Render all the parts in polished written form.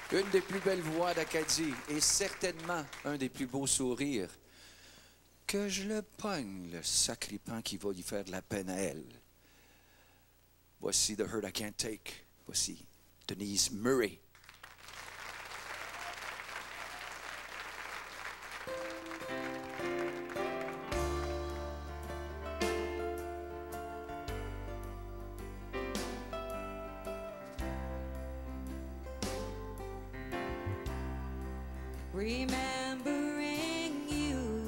Une des plus belles voix d'Acadie et certainement un des plus beaux sourires. Que je le pogne, le sacripant qui va lui faire de la peine à elle. Voici The Hurt I Can't Take. Voici Denise Murray. Remembering you,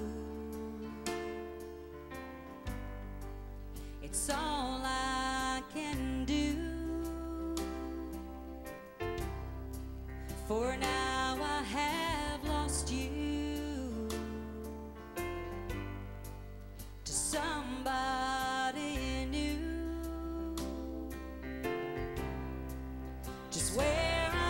it's all I can do. For now I have lost you to somebody new. Just where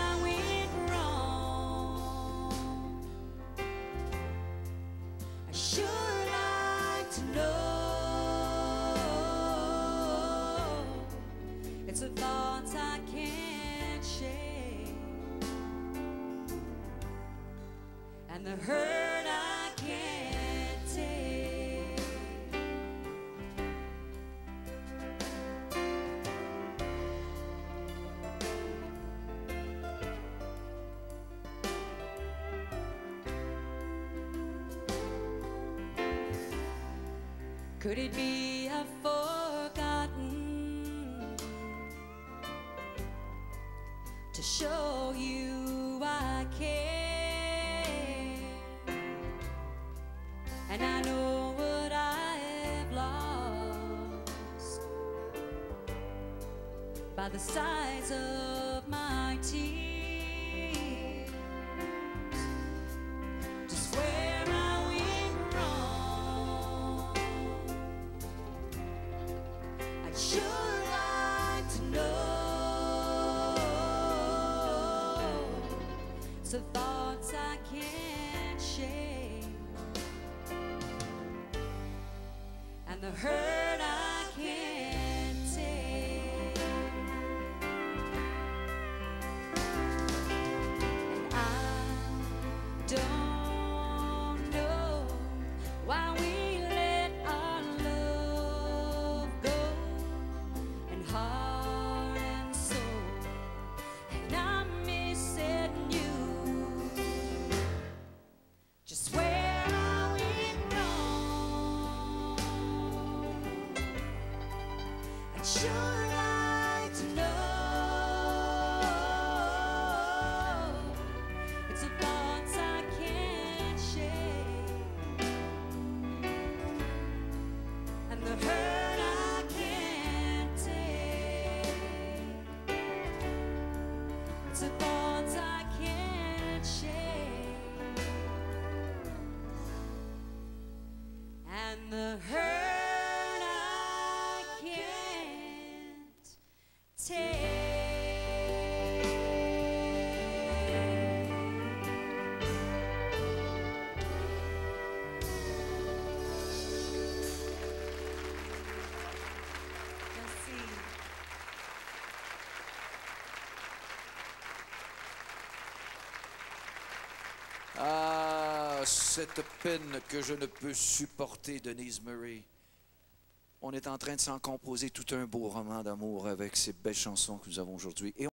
sure like to know. It's the thoughts I can't shake and the hurt I can't take. Could it be I've forgotten to show you I care? And I know what I've lost by the size of my tears. Just where I'd sure like to know. It's the thoughts I can't shake and the hurt I can't take. And I don't know why we heart and soul, and I'm missing you. Just where I went wrong, I'd sure like to know. It's the thoughts I can't shake and the hurt I can't take. It's the thoughts I can't shake and the hurt I can't take. Merci. Ah, cette peine que je ne peux supporter, Denise Murray. On est en train de s'en composer tout un beau roman d'amour avec ces belles chansons que nous avons aujourd'hui.